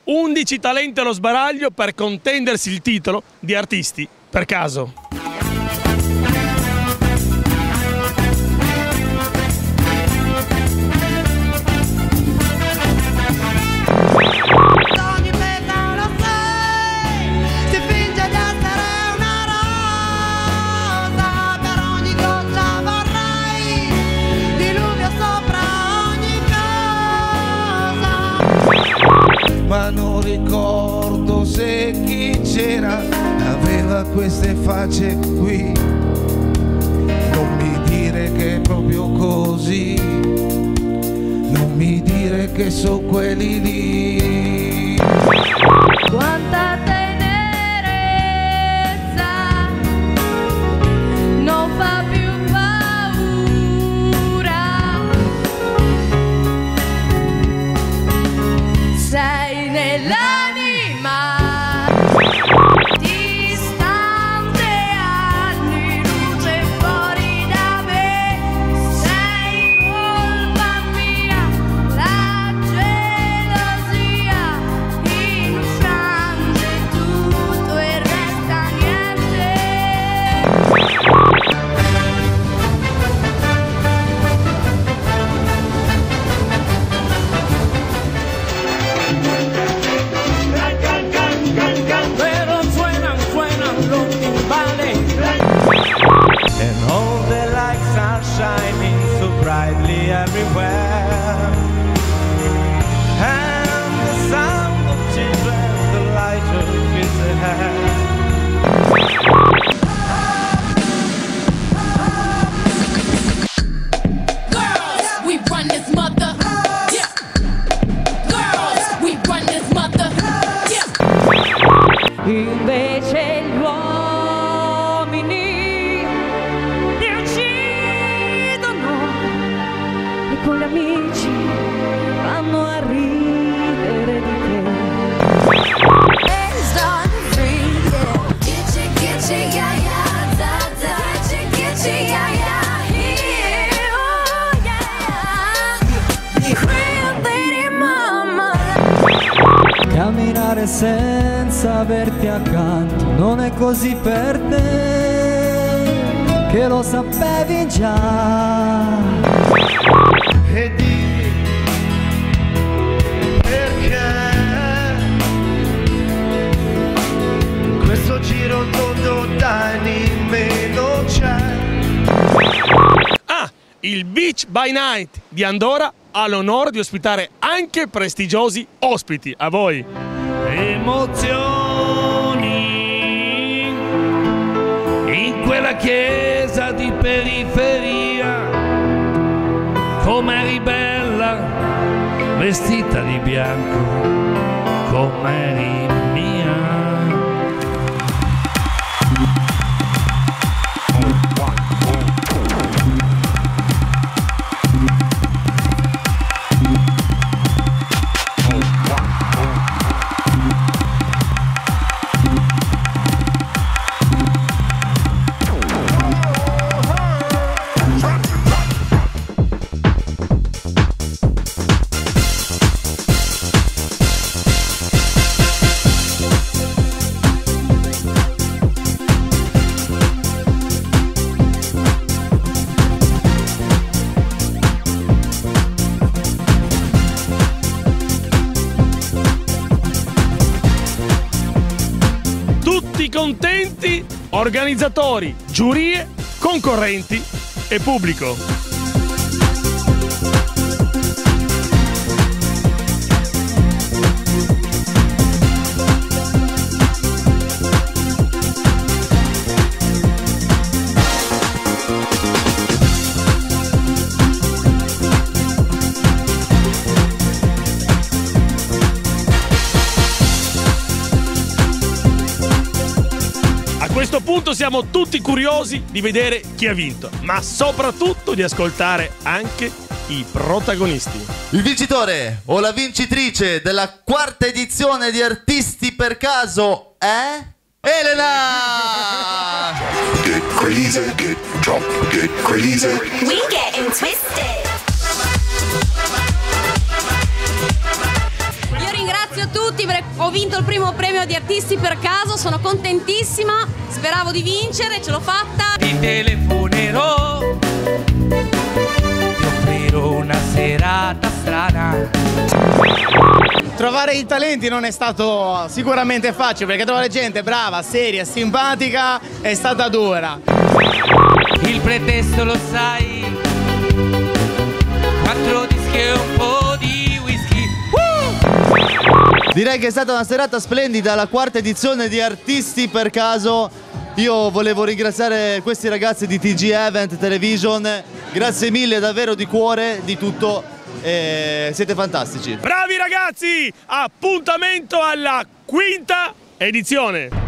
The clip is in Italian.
11 talenti allo sbaraglio per contendersi il titolo di artisti per caso. Ma non ricordo se chi c'era aveva queste facce qui. Non mi dire che è proprio così, non mi dire che sono quelli lì. Quanta tenerezza non fa più paura. Sei nell'anima, distante anni luce fuori da me. Sei colpa mia, la gelosia infrange tutto e resta niente. Pero suenan los timbales. And all the lights are shining so brightly everywhere. And the sound of children, the light fills the air. Girls, we run this mother. Yeah. Girls, we run this mother. Yeah. Invece gli uomini li uccidono e con gli amici vanno a ridere di te. Camminare senza averti accanto non è così per te, che lo sapevi già. E dimmi perché questo giro tondo d'anime non c'è. Ah, il Beach by Night di Andorra ha l'onore di ospitare anche prestigiosi ospiti. A voi. Emozioni in quella chiesa di periferia, com'eri bella vestita di bianco, com'eri mia. Tutti contenti? Organizzatori, giurie, concorrenti e pubblico. A questo punto siamo tutti curiosi di vedere chi ha vinto, ma soprattutto di ascoltare anche i protagonisti. Il vincitore o la vincitrice della quarta edizione di Artisti per caso è Elena! Get crazy, get drunk, get crazy. We getting twisted. Io ringrazio tutti ho vinto il primo premio di Artisti per Caso, sono contentissima, speravo di vincere, ce l'ho fatta. Ti telefonerò, ti offrirò una serata strana. Trovare i talenti non è stato sicuramente facile, perché trovare gente brava, seria, simpatica è stata dura. Il pretesto lo sai, 4 dischi e un po' di whisky. Direi che è stata una serata splendida, la quarta edizione di Artisti per Caso. Io volevo ringraziare questi ragazzi di TG Event Television, grazie mille davvero di cuore, di tutto, siete fantastici. Bravi ragazzi, appuntamento alla quinta edizione.